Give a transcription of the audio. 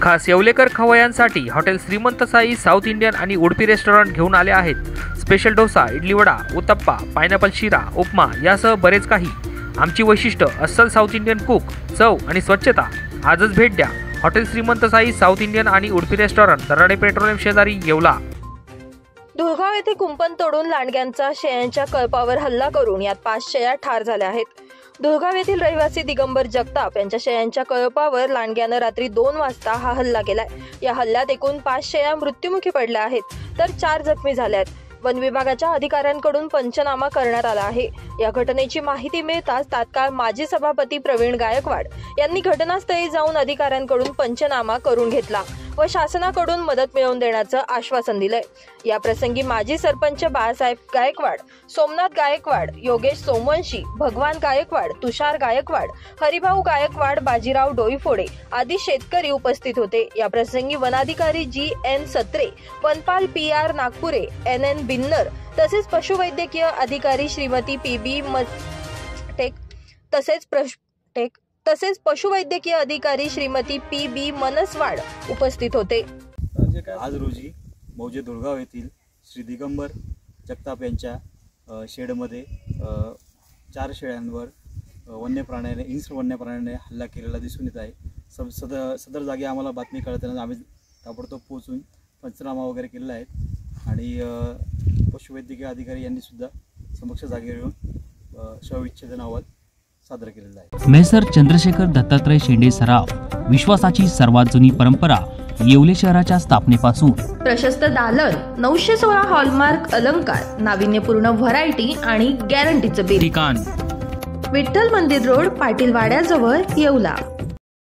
खास येवलेकर खवय्यांसाठी हॉटेल श्रीमंत Sai south Indian आणि उडपी रेस्टॉरंट घेऊन आले आहेत. स्पेशल डोसा, इडली वडा, उत्तप्पा, पायनॅपल शिरा, उपमा यासह बरेच काही. आमची वैशिष्ट्य अस्सल साऊथ इंडियन कुक, चव आणि स्वच्छता. आजच भेट द्या हॉटेल श्रीमंत साई साऊथ इंडियन आणि उडपी रेस्टॉरंट, दराडे पेट्रोलियम शेजारी, येवला. धुळगाव येथे कुंपण तोडून लांडग्यांचा शेळ्यांच्या कळपावर हल्ला करून यात 5 शेळ्या ठार झाल्या आहेत. धुळगाव येथील रहिवासी दिगंबर जगताप यांच्या शेळ्यांच्या कळपावर लांडग्यानं रात्री 2 वाजता हा हल्ला केलाय. या हल्ल्यात एकूण 5 शेळ्या मृत्युमुखी पडल्या आहेत तर 4 जखमी झाल्या आहेत. वन विभागाच्या अधिकाऱ्यांकडून पंचनामा करण्यात आला आहे. या घटनेची माहिती मिळताच तात्काळ माजी सभापती प्रवीण गायकवाड यांनी घटनास्थळी जाऊन अधिकाऱ्यांकडून पंचनामा करून घेतला व शासनाकडून मदत मिळवून देण्याचं आश्वासन दिलंय. या प्रसंगी माजी सरपंच बाळासाहेब गायकवाड, सोमनाथ गायकवाड, योगेश सोमवंशी, भगवान गायकवाड, तुषार गायकवाड, हरिभाऊ गायकवाड, बाजीराव डोईफोडे आदी शेतकरी उपस्थित होते. या प्रसंगी वनाधिकारी जी.एन. सत्रे, वनपाल पी.आर. नागपुरे, एन.एन. बिन्नर तसेच पशुवैद्यकीय अधिकारी श्रीमती पी.बी. तसेच पशुवैद्यकीय अधिकारी श्रीमती पी.बी. मनसवाड उपस्थित होते. आज रोजी मौजे धुळगाव येथील श्री दिगंबर जगताप यांच्या शेडमध्ये 4 शेळ्यांवर वन्य प्राण्याने हल्ला केलेला दिसून येत आहे. सदर जागी आम्हाला बातमी कळताना आम्ही ताबडतोब पोहोचून पंचनामा वगैरे केलेला आहे आणि पशुवैद्यकीय अधिकारी यांनी सुद्धा समक्ष जागेवर येऊन शवविच्छेदन अहवाल सादर केलेला आहे. मेसर चंद्रशेखर दत्तात्रय शेंडे सराफ, विश्वासाची सर्वात जुनी परंपरा. येवले शहराच्या स्थापनेपासून प्रशस्त दालन, 916 हॉलमार्क अलंकार, नाविन्यपूर्ण व्हरायटी आणि गॅरंटीचं बिल. ठिकाण विठ्ठल मंदिर रोड, पाटील वाड्याजवळ, येवला.